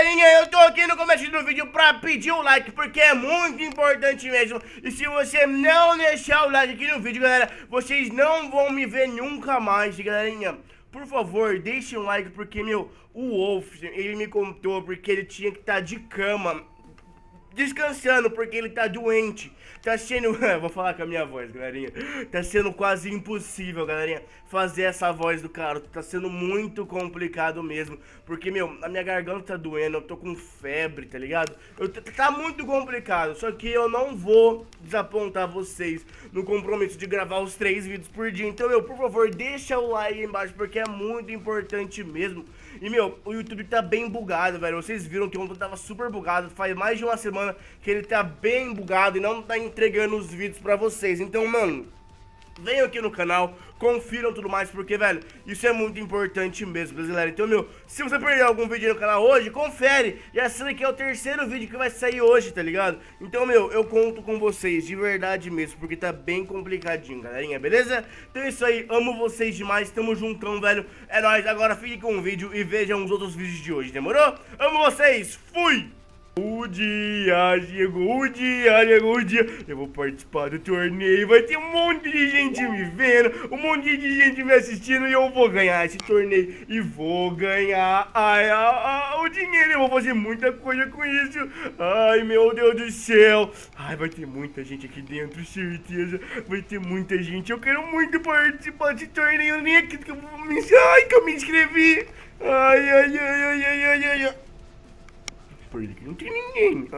galerinha, eu tô aqui no começo do vídeo pra pedir o like, porque é muito importante mesmo. E se você não deixar o like aqui no vídeo, galera, vocês não vão me ver nunca mais, galerinha. Por favor, deixem um like, porque, meu, o Wolf, ele me contou porque ele tinha que estar de cama, descansando, porque ele tá doente. Tá sendo... vou falar com a minha voz, galerinha. Tá sendo quase impossível, galerinha, fazer essa voz do cara. Tá sendo muito complicado mesmo. Porque, meu, a minha garganta tá doendo. Eu tô com febre, tá ligado? Tá muito complicado. Só que eu não vou desapontar vocês no compromisso de gravar os 3 vídeos por dia. Então, meu, por favor, deixa o like aí embaixo, porque é muito importante mesmo. E, meu, o YouTube tá bem bugado, velho. Vocês viram que ontem tava super bugado. Faz mais de uma semana que ele tá bem bugado e não tá entregando os vídeos pra vocês. Então, mano, venham aqui no canal, confiram tudo mais, porque, velho, isso é muito importante mesmo, galera. Então, meu, se você perder algum vídeo no canal hoje, confere. E esse aqui é o 3º vídeo que vai sair hoje, tá ligado? Então, meu, eu conto com vocês, de verdade mesmo, porque tá bem complicadinho, galerinha, beleza? Então é isso aí, amo vocês demais, tamo juntão, velho. É nóis, agora fiquem com o vídeo e vejam os outros vídeos de hoje, demorou? Amo vocês, fui! O dia chegou, o dia. Eu vou participar do torneio. Vai ter um monte de gente me vendo, um monte de gente me assistindo. E eu vou ganhar esse torneio. E vou ganhar o dinheiro. Eu vou fazer muita coisa com isso. Ai, meu Deus do céu. Ai, vai ter muita gente aqui dentro, certeza. Vai ter muita gente. Eu quero muito participar desse torneio. Nem acredito que eu vou me... Ai, que eu me inscrevi. Ai. Por aqui não tem ninguém.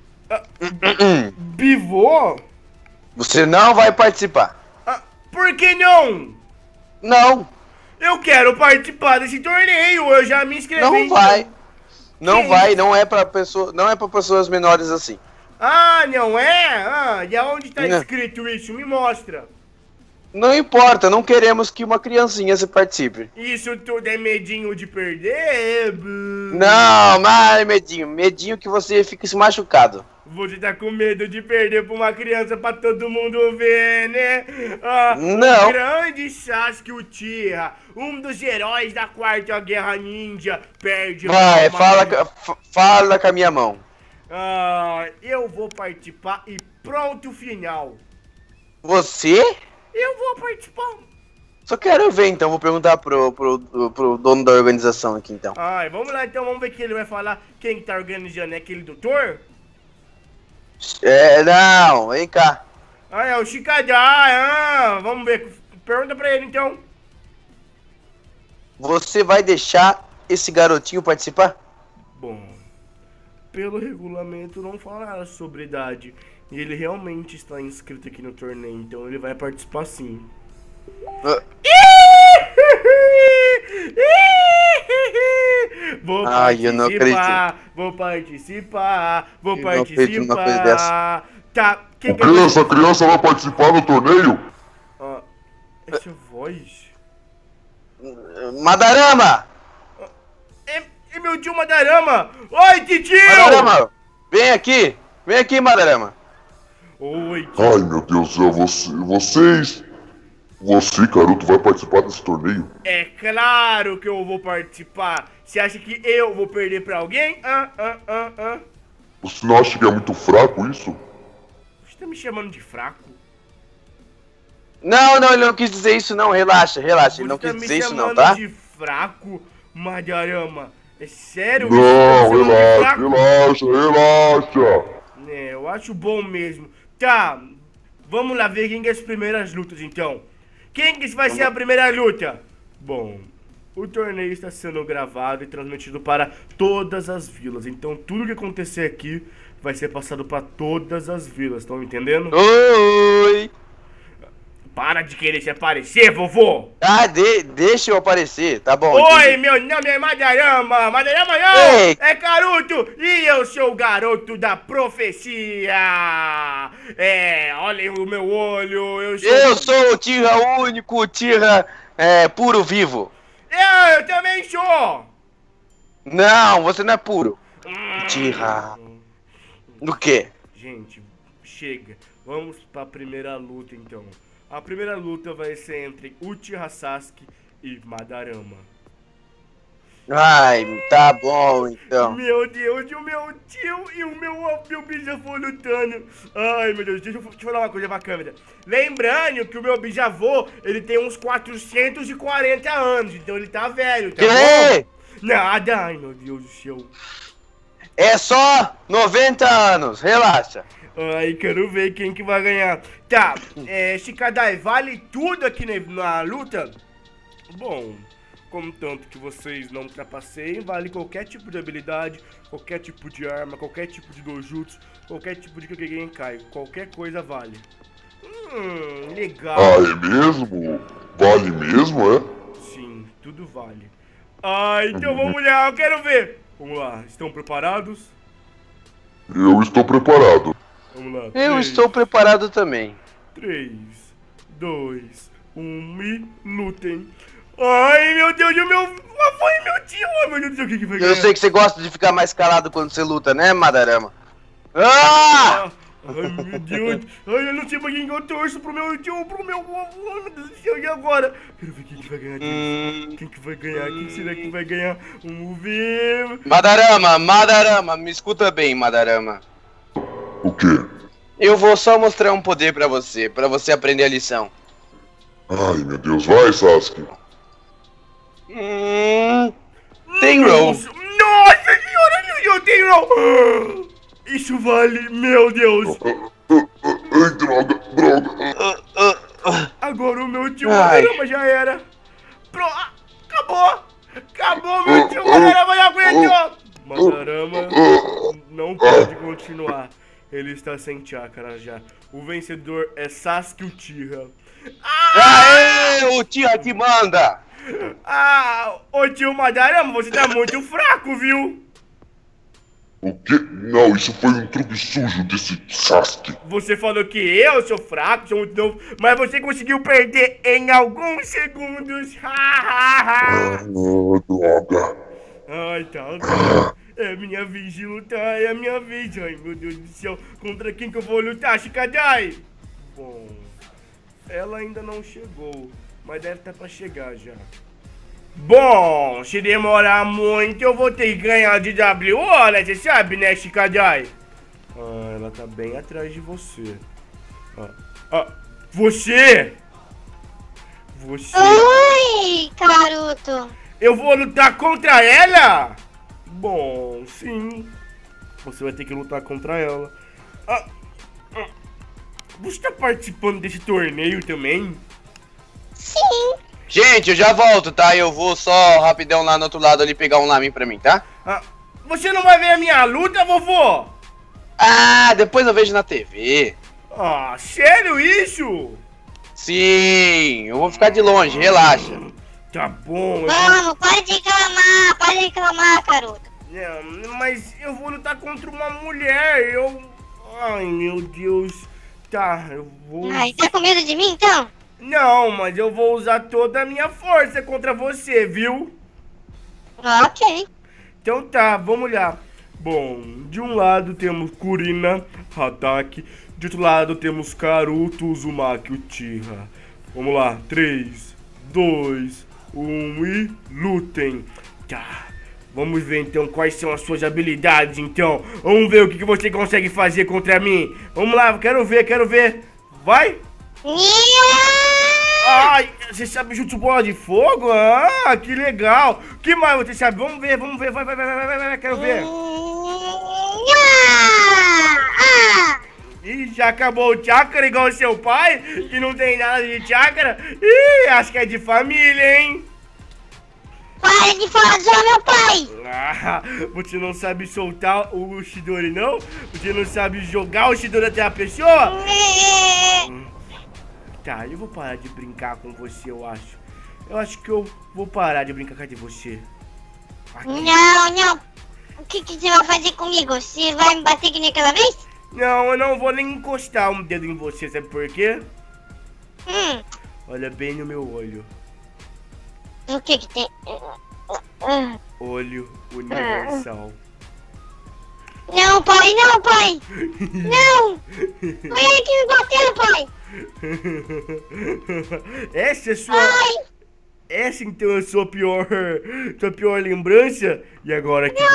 Bivô? Você não vai participar. Por que não? Não. Eu quero participar desse torneio. Eu já me inscrevi. Não então. vai. Não Quem? vai. Não é pra pessoa. Não é pra pessoas menores assim. Ah, não é? E aonde tá escrito isso? Me mostra. Não importa. Não queremos que uma criancinha se participe. Isso tudo é medinho de perder? Não, mas medinho. Medinho que você fica se machucado. Você tá com medo de perder pra uma criança pra todo mundo ver, né? Não. O grande Sasuke Uchiha, um dos heróis da 4ª Guerra Ninja, perde. Vai, fala com a minha mão. Eu vou participar e pronto, final. Você? Eu vou participar. Só quero ver, então. Vou perguntar pro dono da organização aqui, então. Vamos lá, então. Vamos ver o que ele vai falar. Quem tá organizando é aquele doutor? Não. Vem cá. É o Chicadá. Vamos ver. Pergunta pra ele, então. Você vai deixar esse garotinho participar? Bom, pelo regulamento não fala nada sobre idade. E ele realmente está inscrito aqui no torneio, então ele vai participar sim. Vou eu não acredito. Vou participar. Eu não acredito numa coisa dessa. Tá, A criança vai participar do torneio? Essa voz... Madarama! É meu tio Madarama! Oi, titio! Madarama! Vem aqui, Madarama! Oi, tio. Ai, meu Deus do céu, Você, garoto, vai participar desse torneio? É claro que eu vou participar. Você acha que eu vou perder pra alguém? Você não acha que é muito fraco isso? Você tá me chamando de fraco? Não, ele não quis dizer isso não, relaxa, ele não quis dizer isso não, tá? Você tá me chamando de fraco, Madarama? É sério? Não, relaxa. É, eu acho bom mesmo. Tá, vamos lá ver quem que é as primeiras lutas então. Quem que vai ser a primeira luta? Bom, o torneio está sendo gravado e transmitido para todas as vilas. Então tudo que acontecer aqui vai ser passado para todas as vilas, estão entendendo? Oi! Para de querer se aparecer, vovô! Deixa eu aparecer, tá bom. Oi, entendi. meu nome é Madarama! Madarama não! Ei. É Karuto! E eu sou o garoto da profecia! Olhem o meu olho, Eu sou o Tira único, o Tira puro vivo. Eu também sou! Não, você não é puro. Tira. Do quê? Gente, chega. Vamos pra primeira luta então. A primeira luta vai ser entre Uchiha Sasuke e Madarama. Ai, tá bom então. Meu Deus, e o meu tio e o meu bisavô lutando. Ai, meu Deus, deixa eu te falar uma coisa pra câmera. Lembrando que o meu bisavô, ele tem uns 440 anos, então ele tá velho, tá Que? bom? Nada, ai meu Deus do céu. É só 90 anos, relaxa. Ai, quero ver quem que vai ganhar. Tá, Shikadai, vale tudo aqui na luta? Bom, contanto que vocês não ultrapassem, vale qualquer tipo de habilidade, qualquer tipo de arma, qualquer tipo de dojutsu, qualquer tipo de Kekkei, qualquer coisa vale. Legal. Ah, é mesmo? Vale mesmo, é? Sim, tudo vale. Ah, então vamos lá, eu quero ver. Vamos lá, estão preparados? Eu estou preparado. Vamos lá. Eu 3, estou preparado também. 3, 2, 1 e lutem. Ai, meu Deus, o meu avô e meu tio. Ai, meu Deus do céu, o que vai ganhar? Eu sei que você gosta de ficar mais calado quando você luta, né, Madarama? Ah! Ai, meu Deus. Ai, eu não sei pra quem eu torço, pro meu tio, pro meu avô. Ai, meu Deus do céu, e agora? Quero ver quem que vai ganhar. Quem que vai ganhar? Quem será que vai ganhar? Vamos ver. Madarama, me escuta bem, Madarama. O quê? Eu vou só mostrar um poder pra você aprender a lição. Ai, meu Deus, vai, Sasuke. Tem roll. Nossa senhora, eu tenho. Isso vale, meu Deus. Ai, droga. Agora o meu tio Ai. Madarama já era. Acabou, meu tio Madarama já aguentou. Madarama não pode continuar. Ele está sem chakra já. O vencedor é Sasuke Uchiha. Aê, o Uchiha que manda. Ô tio Madarama, você tá muito fraco, viu? O quê? Não, isso foi um truque sujo desse Sasuke. Você falou que eu sou fraco, sou muito novo, mas você conseguiu perder em alguns segundos. Droga. Ai, tá. É minha vez de lutar, é minha vez. Ai, meu Deus do céu. Contra quem que eu vou lutar, Shikadai? Bom, ela ainda não chegou, mas deve estar pra chegar já. Bom, se demorar muito, eu vou ter que ganhar de WO, né? Você sabe, né, Shikadai? Ela tá bem atrás de você. Você! Oi, Karuto. Eu vou lutar contra ela? Bom, sim. Você vai ter que lutar contra ela. Você tá participando desse torneio também? Sim. Gente, eu já volto, tá? Eu vou só rapidão lá no outro lado ali pegar um lamen pra mim, tá? Você não vai ver a minha luta, vovô? Depois eu vejo na TV. Sério isso? Sim, eu vou ficar de longe, relaxa. Tá bom. Vamos, pode reclamar, Karuto. Mas eu vou lutar contra uma mulher, Ai, meu Deus. Tá, eu vou... Ai, tá com medo de mim, então? Não, mas eu vou usar toda a minha força contra você, viu? Ok. Então tá, vamos lá. Bom, de um lado temos Kurina, Hatake. De outro lado temos Karuto, Uzumaki, Uchiha. Vamos lá, 3, 2, 1 e lutem. Tá, vamos ver então quais são as suas habilidades então. Vamos ver o que você consegue fazer contra mim. Vamos lá, quero ver. Vai! Ai, você sabe jutsu bola de fogo? Que legal! Que mais você sabe? Vamos ver, vai, quero ver. Ih, já acabou o chakra igual o seu pai, que não tem nada de chakra. Ih, acho que é de família, hein? Para de falar do meu pai! Você não sabe soltar o Chidori, não? Você não sabe jogar o Chidori até a pessoa? Tá, eu vou parar de brincar com você, eu acho. Eu acho que eu vou parar de brincar com você. Aqui. Não. O que você vai fazer comigo? Você vai me bater que nem aquela vez? Não, eu não vou nem encostar um dedo em você, sabe por quê? Olha bem no meu olho. O que tem? Olho universal. Não, pai! Não! Olha aqui me batendo, pai! Essa é sua... Pai! Essa então é a sua pior lembrança? E agora que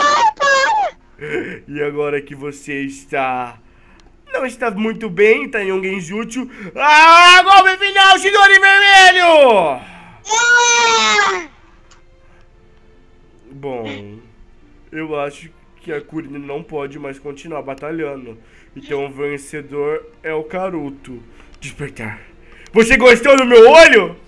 E agora que você não está muito bem, tá em um genjutsu. Ah, golpe final, Chidori vermelho! Bom, eu acho que a Kurina não pode mais continuar batalhando. Então o vencedor é o Karuto. Despertar. Você gostou do meu olho?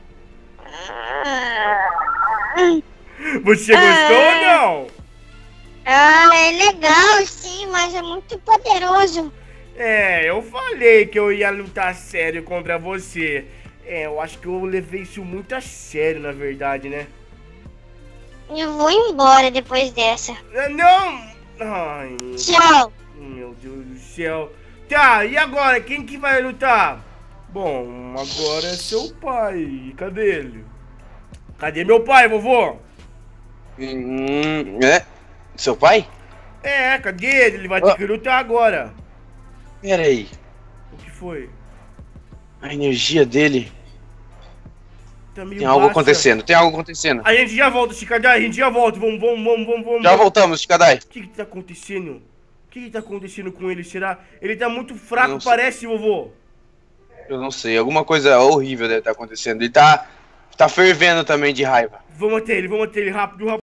Você gostou ou não? Ah, é legal sim, mas é muito poderoso. É, eu falei que eu ia lutar sério contra você. É, eu acho que eu levei isso muito a sério, na verdade, né? Eu vou embora depois dessa. Não! Ai, Tchau. meu Deus do céu. Tá, e agora? Quem que vai lutar? Bom, agora é seu pai. Cadê ele? Cadê meu pai, vovô? É? Seu pai? É, cadê ele? Ele vai ter que lutar agora. Pera aí. O que foi? A energia dele. Tá meio Tem algo baixa. acontecendo, tem algo acontecendo. A gente já volta, Chicadai, a gente já volta. Vamos. Já voltamos, Chikadai. O que tá acontecendo? O que tá acontecendo com ele? Será? Ele tá muito fraco, Não sei. parece, vovô. Eu não sei, alguma coisa horrível deve estar acontecendo. Ele tá fervendo também de raiva. Vamos até ele rápido.